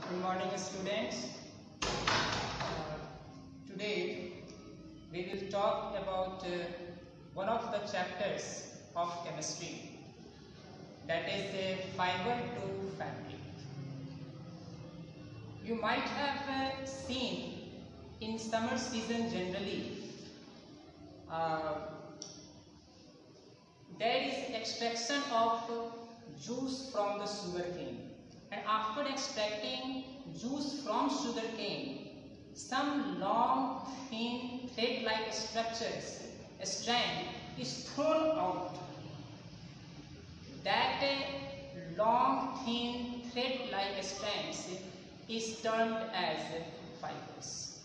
Good morning, students. Today we will talk about one of the chapters of chemistry, that is fiber to fabric. You might have seen in summer season generally there is extraction of juice from the sugarcane, and after extracting juice from sugarcane, some long thin thread like strand is thrown out. That long thin thread like strands is termed as fibers.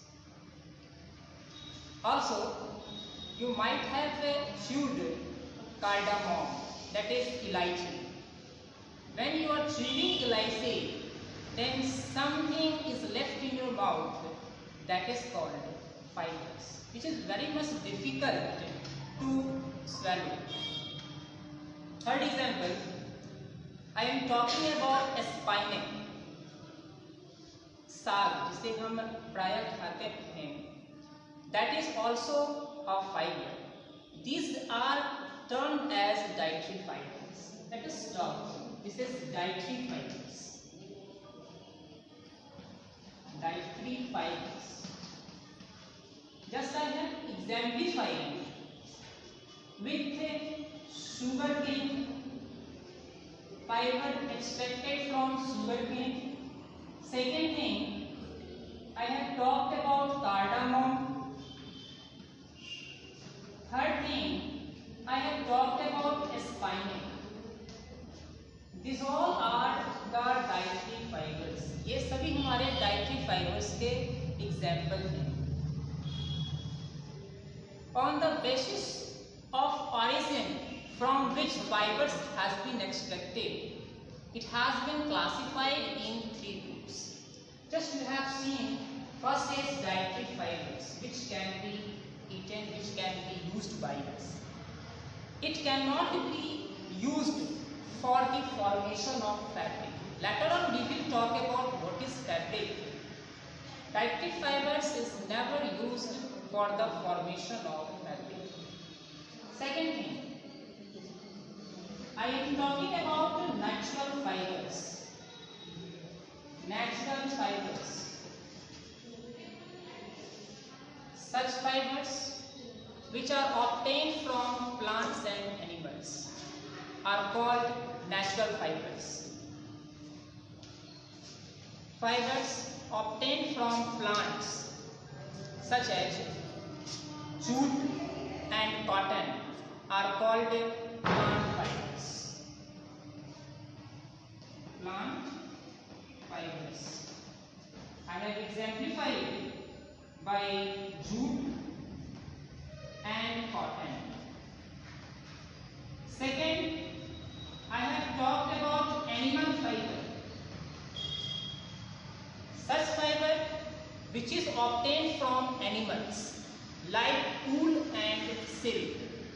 Also, you might have chewed cardamom, that is elaichi. When you are chewing elaichi, then something is left in your mouth that is called fibers, which is very much difficult to swallow. Third example, I am talking about spinach, साग जिसे हम प्रायः खाते हैं, that is also a fiber. These are termed as dietary fibers. Let us stop. This is dietary fibers. Dietary fibers. Just I have exemplified with sugarcane, fiber extracted from sugarcane. Second thing, I have talked about cardamom. Third thing, I have talked about spinach. These all are the dietary fibers. ये सभी हमारे dietary fibers के example हैं. On the basis of origin from which fibers has been extracted, it has been classified in three groups. Just you have seen, first is dietary fibers, which can be eaten, which can be used by us. It cannot be used for the formation of fabric. Later on we will talk about what is fabric. Dietary fibers is never used for the formation of fabric. Second thing, I am talking about natural fibers. Natural fibers. Such fibers which are obtained from plants and animals are called natural fibers. Fibers obtained from plants such as jute and cotton are called plant fibers. Plant fibers. I have exemplified by jute and cotton. Second, I have talked about animal fiber. Such fiber which is obtained from animals like wool and silk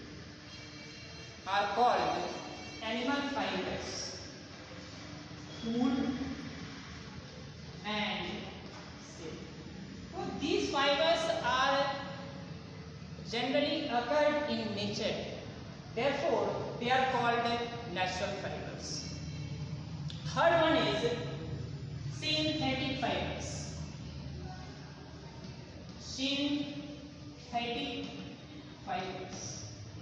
are called animal fibers. Wool and silk. So these fibers are generally occurred in nature. Therefore, they are called natural fibers. Third one is synthetic fibers. Synthetic fibers.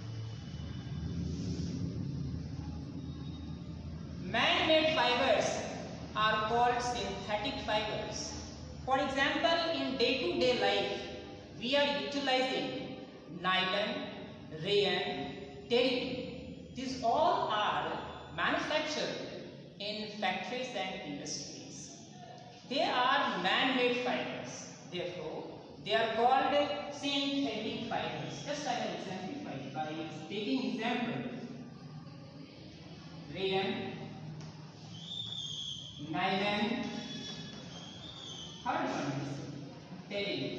Man-made fibers are called synthetic fibers. For example, in day-to-day life, we are utilizing nylon, rayon, terry. These all are manufactured in factories and industries. They are man-made fibers. Therefore, they are called synthetic fibers. Just I will exemplify by taking example: rayon, nylon. Third one is terry.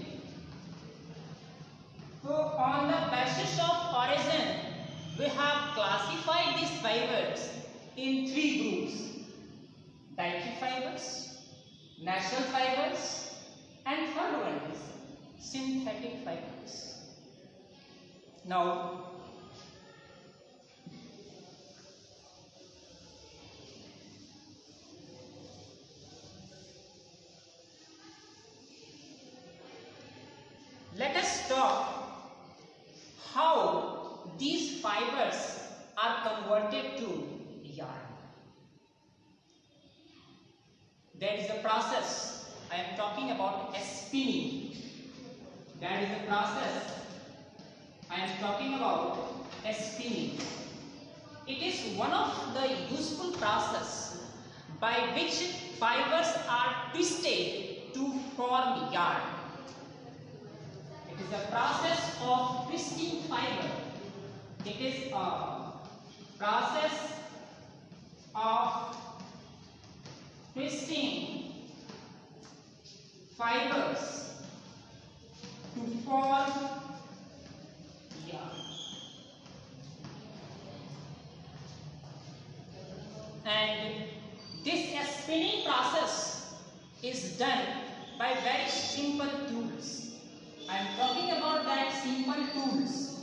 So, on the basis of origin, we have classified these fibers in three groups: dietary fibers, natural fibers, and third one is synthetic fibers. Now, let us talk how these fibers are converted to yarn. There is a process. I am talking about spinning. That is a process. I am talking about spinning. It is one of the useful process by which fibers are twisted to form yarn. It is a process of twisting fiber. It is a process of twisting fibers to form yarn. And this spinning process is done by very simple tools. I am talking about that simple tools.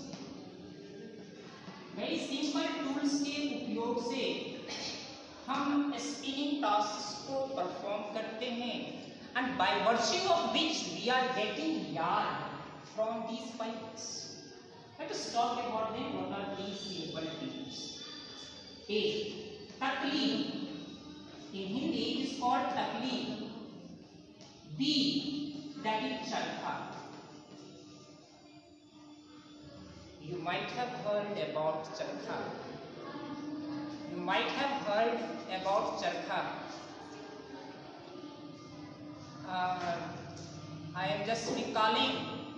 very simple tools के उपयोग से हम spinning process को perform करते हैं and by virtue of which we are getting yarn from these fibers. Let us talk about them. What are these simple tools? A. Takli. In Hindi it is called takli. B. That is charkha. You might have heard about charkha. You might have heard about charkha. I am just recalling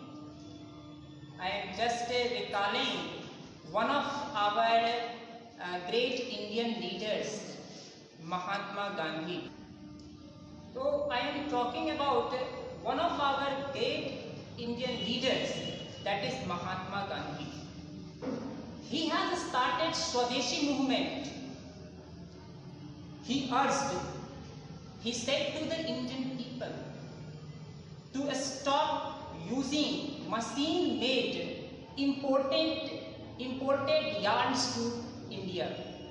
one of our great Indian leaders, Mahatma Gandhi. So I am talking about one of our great Indian leaders, that is Mahatma Gandhi. He has started Swadeshi movement. He said to the Indian people to stop using machine-made imported yarns to India.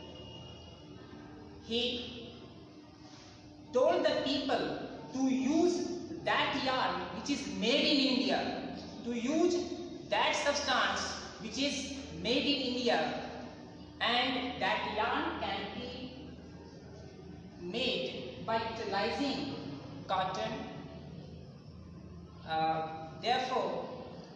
He told the people to use that yarn which is made in India, to use that substance which is made in India, and that yarn can be made by utilizing cotton. Therefore,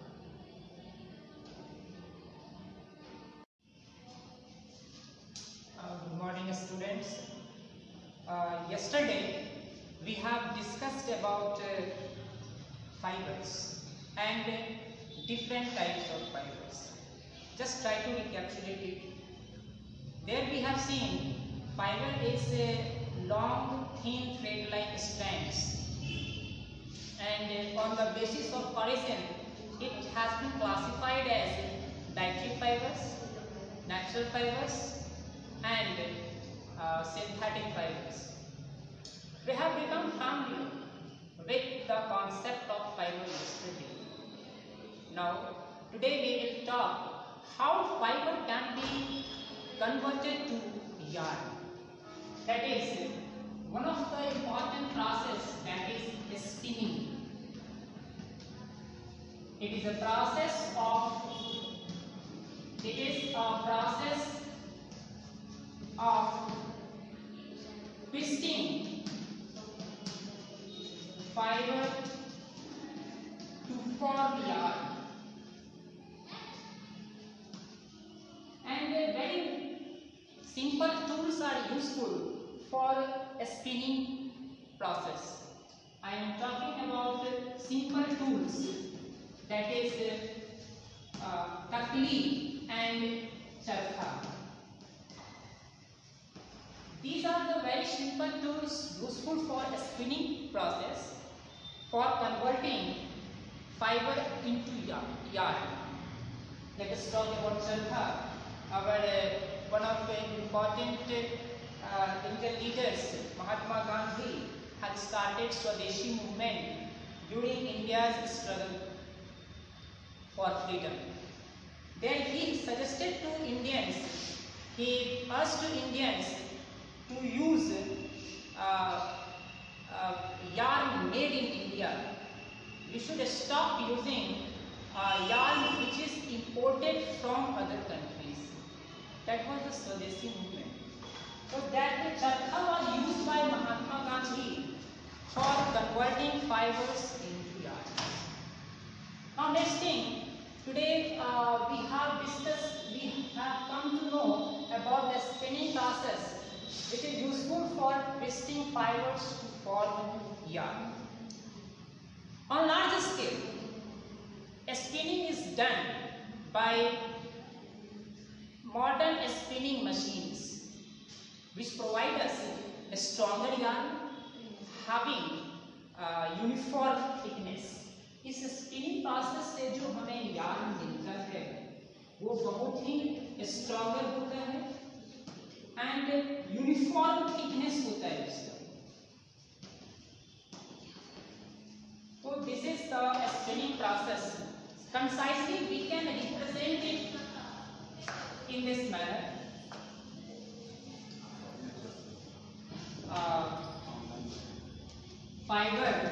good morning students. Yesterday we have discussed about fibers and different types of fibers. Just try to recapitulate it. There we have seen fiber is a long, thin thread-like strands, and on the basis of origin, it has been classified as dielectric fibers, natural fibers, and synthetic fibers. We have become familiar with the concept of fiber yesterday. Now, today we will talk how fiber can be converted to yarn. That is one of the important process, that is spinning. It is a process of twisting fiber to form yarn. And very simple tools are useful for a spinning process. I am talking about simple tools, that is takli and charkha. These are the very simple tools useful for a spinning process for converting fiber into yarn. Let us talk about charkha. Our one of the important Indian leaders, Mahatma Gandhi, had started Swadeshi movement during India's struggle for freedom. Then he suggested to Indians, he urged to Indians to use yarn made in India. We should stop using yarn which is imported from other countries. That was the Swadeshi movement. So that the charkha was used by Mahatma Gandhi for converting fibers into yarn. Now next thing, today we have come to know about the spinning process, which is useful for twisting fibers to form yarn. On large scale, spinning is done by modern spinning machines, which provide us a stronger yarn having uniform thickness. इस spinning process से जो हमें yarn मिलता है वो बहुत ही stronger होता है एंड यूनिफॉर्म थिकनेस होता है इसका. So this is the spinning process. Concisely we can represent it in this manner. Fiber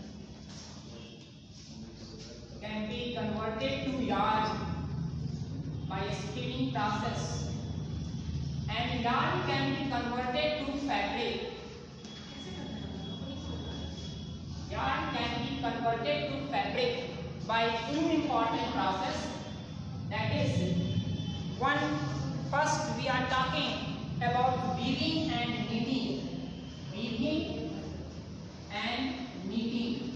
can be converted to yarn by a spinning process, and yarn can be converted to fabric. Yarn can be converted to fabric by two important process. That is, first we are talking about weaving and knitting. Weaving and knitting.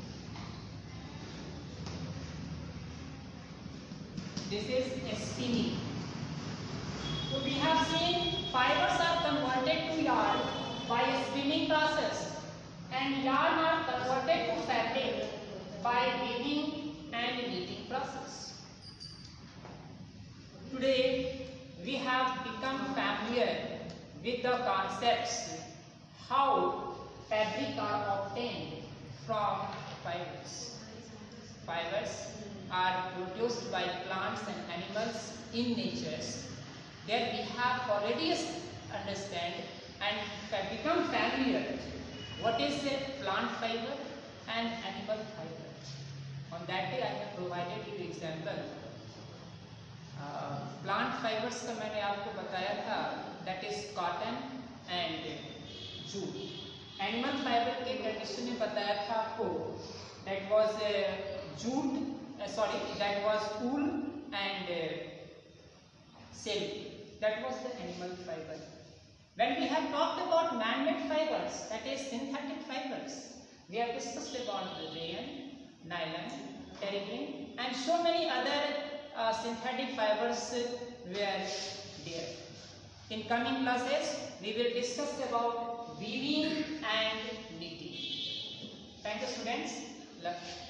This is spinning. So we have seen fibers are converted to yarn by a spinning process, and yarn are converted to fabric by weaving and knitting process. Today we have become familiar with the concepts how fabric are obtained from fibers. Fibers are produced by plants and animals in nature. There we have already understand and become familiar what is a plant fiber and animal fiber. On that day I have provided you example. Plant fibers का मैंने आपको बताया था, that is cotton and jute. Animal fiber के condition में बताया था आपको, that was jute. That was wool and silk. That was the animal fiber. When we have talked about man-made fibers, that is synthetic fibers, we have discussed about the rayon, nylon, terepin, and so many other synthetic fibers were there. In coming classes, we will discuss about weaving and knitting. Thank you, students.